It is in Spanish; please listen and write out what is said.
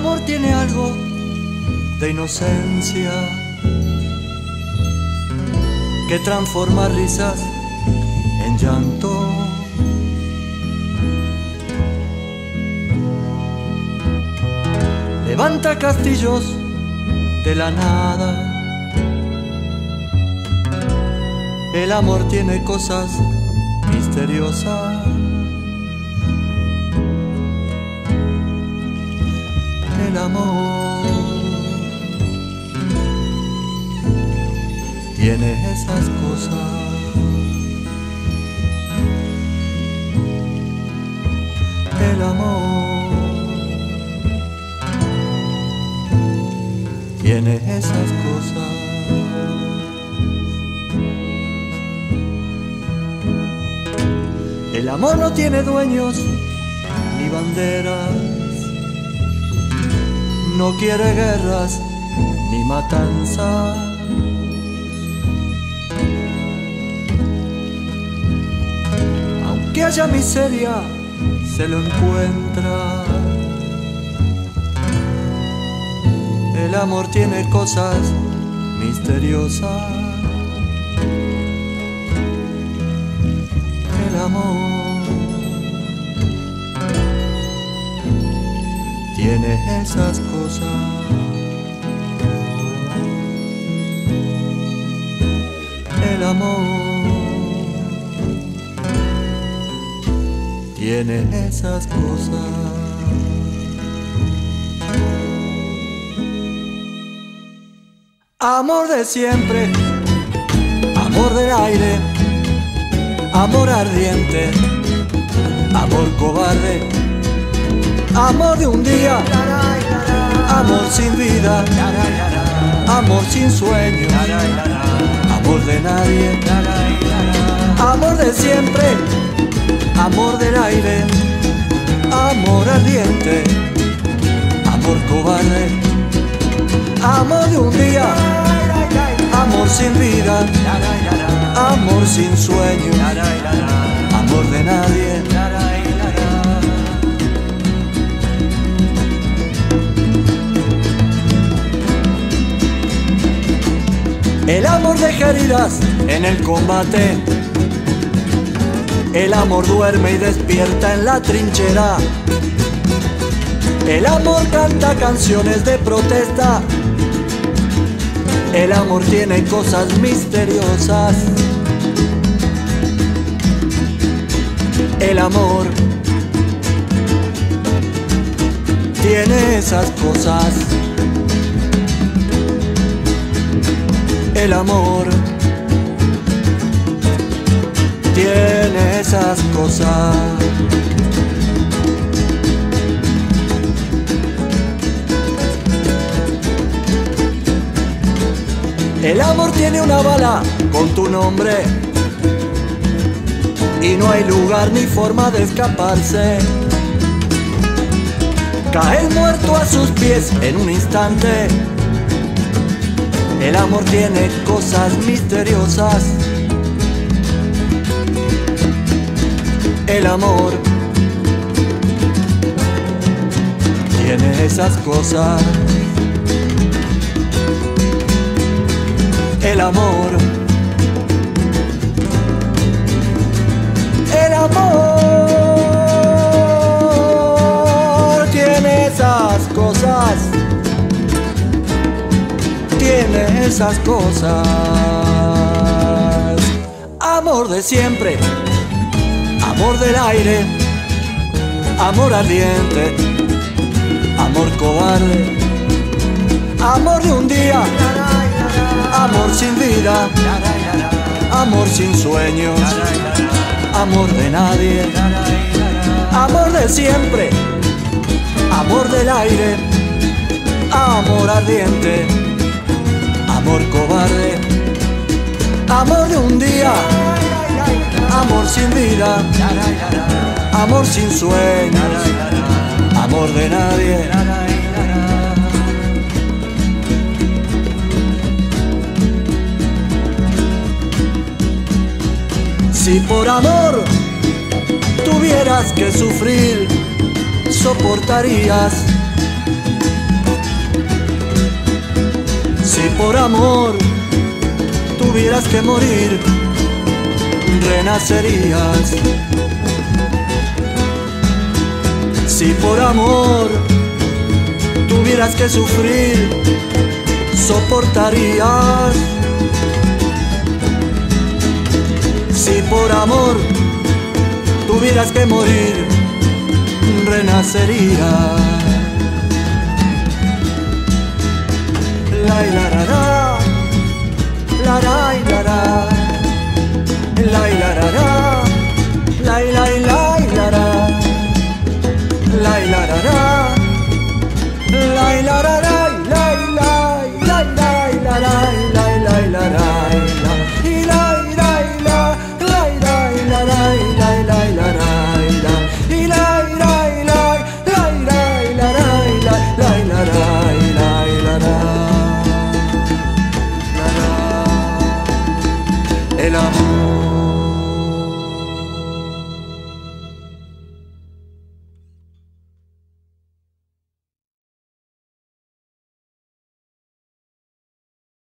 amor tiene algo de inocencia que transforma risas en llanto. Levanta castillos de la nada. El amor tiene cosas misteriosas. El amor tiene esas cosas. El amor tiene esas cosas. El amor no tiene dueños ni banderas, no quiere guerras ni matanzas. Aunque haya miseria, se lo encuentra. El amor tiene cosas misteriosas. El amor tiene esas cosas. El amor tiene esas cosas. Amor de siempre, amor del aire, amor ardiente, amor cobarde, amor de un día, amor sin vida, amor sin sueños, amor de nadie, amor de siempre, amor del aire, amor ardiente, amor cobarde, amor de un día, amor sin vida, amor sin sueño, amor de nadie. El amor deja heridas en el combate. El amor duerme y despierta en la trinchera. El amor canta canciones de protesta. El amor tiene cosas misteriosas. El amor tiene esas cosas. El amor tiene esas cosas. El amor tiene una bala con tu nombre y no hay lugar ni forma de escaparse. Cae muerto a sus pies en un instante. El amor tiene cosas misteriosas. El amor tiene esas cosas. El amor, el amor tiene esas cosas. Tiene esas cosas. Amor de siempre, amor del aire, amor ardiente, amor cobarde, amor de un día, amor sin vida, amor sin sueños, amor de nadie, amor de siempre, amor del aire, amor ardiente, amor cobarde, amor de un día, amor sin vida, amor sin sueños, amor de nadie. Si por amor tuvieras que sufrir, soportarías por amor tuvieras que morir, renacerías. Si por amor tuvieras que sufrir, soportarías. Si por amor tuvieras que morir, renacerías. La la la la la la.